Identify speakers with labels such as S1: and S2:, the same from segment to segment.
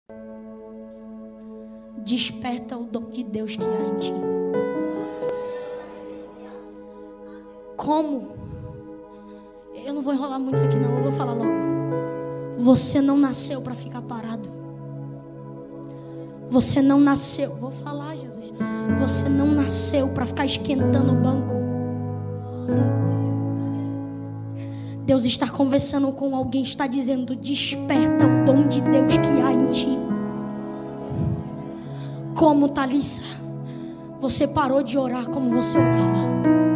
S1: Desperta o dom de Deus que há em ti. Como? Eu não vou enrolar muito isso aqui não, eu vou falar logo. Você não nasceu para ficar parado. Você não nasceu, vou falar, Jesus. Você não nasceu para ficar esquentando o banco. Deus está conversando com alguém, está dizendo: desperta o dom de Deus que há em ti. Como, Thalissa? Você parou de orar como você orava,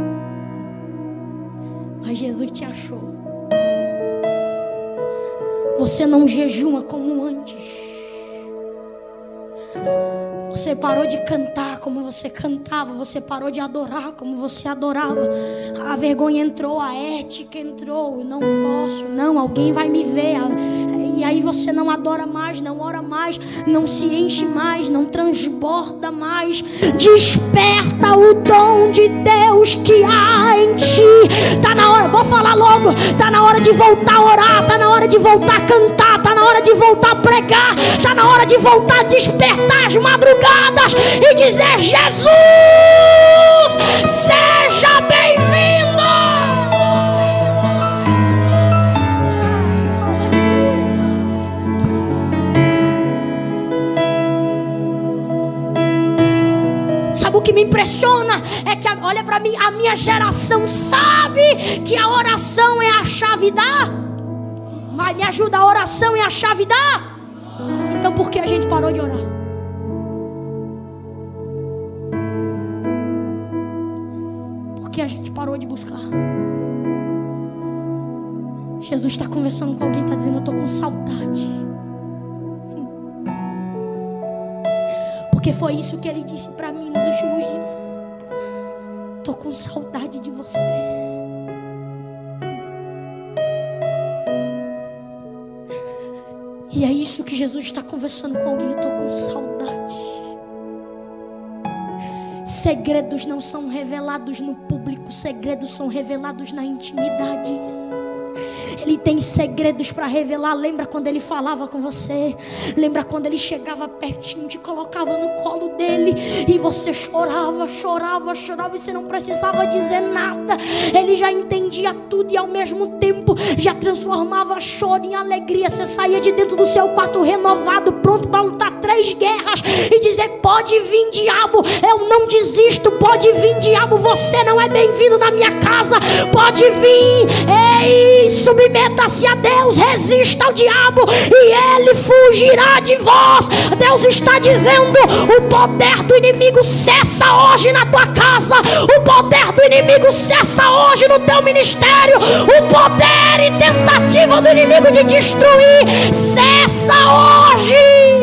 S1: mas Jesus te achou. Você não jejuma como antes. Você parou de cantar como você cantava. Você parou de adorar como você adorava. A vergonha entrou, a ética entrou. Não posso, não, alguém vai me ver. E aí você não adora mais, não ora mais, não se enche mais, não transborda mais. Desperta o dom de Deus que há em ti. Tá na hora, vou falar logo. Tá na hora de voltar a orar. Tá na hora de voltar a cantar. Tá na hora de voltar a pregar. Tá na hora de voltar a despertar as madrugadas e dizer: Jesus, seja bem-vindo. Sabe o que me impressiona? É que, olha para mim, a minha geração sabe que a oração é a chave da... Mas me ajuda, a oração é a chave da... Então por que a gente parou de orar? Por que a gente parou de buscar? Jesus está conversando com alguém, está dizendo: eu estou com saudade. Porque foi isso que ele disse para mim nos últimos dias. Estou com saudade de você. E é isso que Jesus está conversando com alguém. Eu estou com saudade. Segredos não são revelados no público. Segredos são revelados na intimidade. Ele tem segredos para revelar. Lembra quando ele falava com você? Lembra quando ele chegava pertinho, te colocava no colo dele e você chorava, chorava, chorava e você não precisava dizer nada. Ele já entendia tudo e ao mesmo tempo já transformava choro em alegria. Você saía de dentro do seu quarto renovado, pronto para lutar 3 guerras e dizer: pode vir, diabo, eu não desisto. Pode vir, diabo, você não é bem-vindo na minha casa. Pode vir, ei, submeta-se a Deus, resista ao diabo e ele fugirá de vós. Deus está dizendo: o poder do inimigo cessa hoje na tua casa. O poder do inimigo cessa hoje no teu ministério. O poder e tentativa do inimigo de destruir cessa hoje.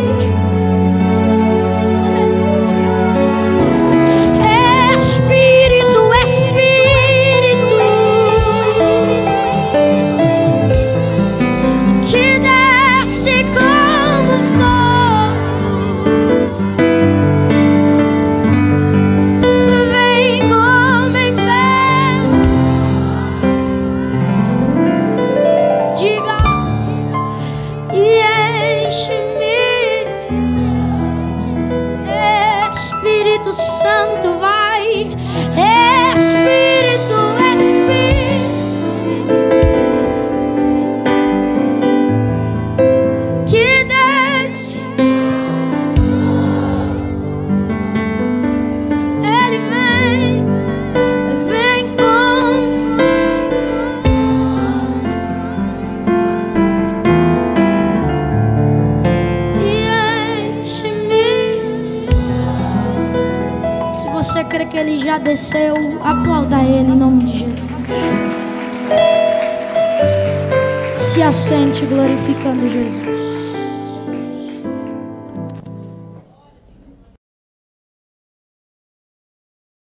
S1: Que ele já desceu, aplauda ele em nome de Jesus. Se assente glorificando Jesus.